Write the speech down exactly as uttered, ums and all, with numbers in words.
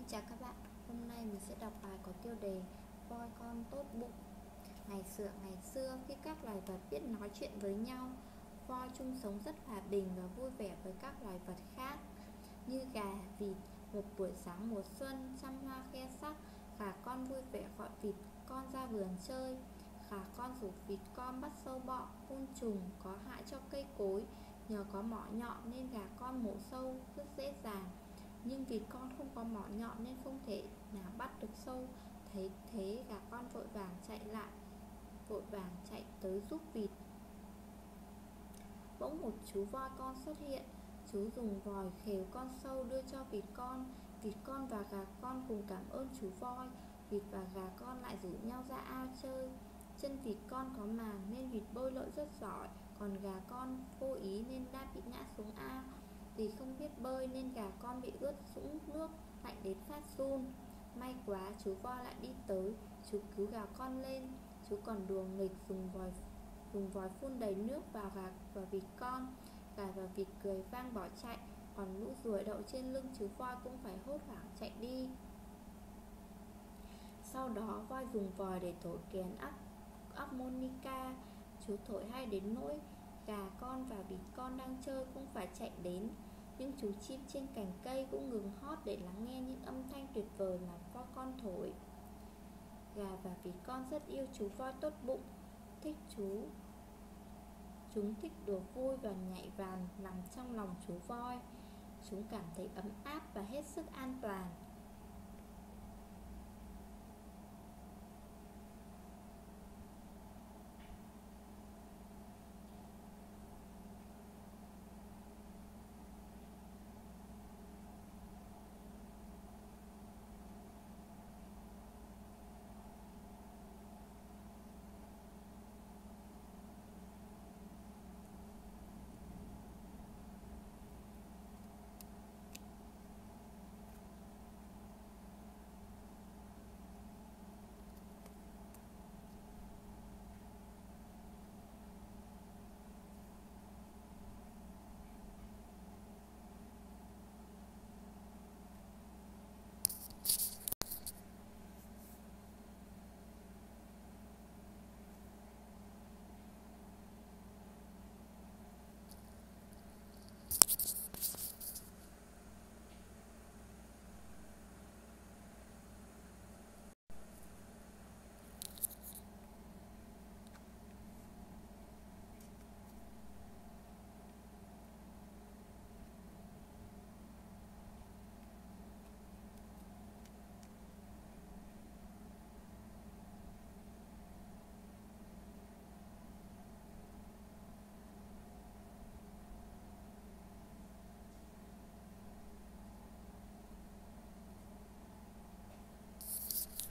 Chào các bạn, hôm nay mình sẽ đọc bài có tiêu đề Voi con tốt bụng. Ngày xưa ngày xưa khi các loài vật biết nói chuyện với nhau, voi chung sống rất hòa bình và vui vẻ với các loài vật khác như gà, vịt. Một buổi sáng mùa xuân, trăm hoa khoe sắc, gà con vui vẻ gọi vịt con ra vườn chơi. Gà con rủ vịt con bắt sâu bọ, côn trùng có hại cho cây cối. Nhờ có mỏ nhọn nên gà con mổ sâu rất dễ dàng, nhưng vịt con không có mỏ nhọn nên không thể nào bắt được sâu. Thấy thế, gà con vội vàng chạy lại Vội vàng chạy tới giúp vịt. Bỗng một chú voi con xuất hiện. Chú dùng vòi khều con sâu đưa cho vịt con. Vịt con và gà con cùng cảm ơn chú voi. Vịt và gà con lại rủ nhau ra ao chơi. Chân vịt con có màng nên vịt bơi lội rất giỏi, còn gà con vô ý nên đã bị ngã xuống ao. Vì không biết bơi nên gà con bị ướt sũng nước, lạnh đến phát run. May quá chú voi lại đi tới. Chú cứu gà con lên. Chú còn đùa nghịch dùng vòi dùng vòi phun đầy nước vào gà và vịt con. Gà và vịt cười vang bỏ chạy, còn lũ ruồi đậu trên lưng chú voi cũng phải hốt hoảng chạy đi. Sau đó voi dùng vòi để thổi kèn harmonica. Chú thổi hay đến nỗi gà con và vịt con đang chơi cũng phải chạy đến. Những chú chim trên cành cây cũng ngừng hót để lắng nghe những âm thanh tuyệt vời mà voi con thổi. Gà và vịt con rất yêu chú voi tốt bụng. Thích chú Chúng thích đùa vui và nhảy vào nằm trong lòng chú voi. Chúng cảm thấy ấm áp và hết sức an toàn.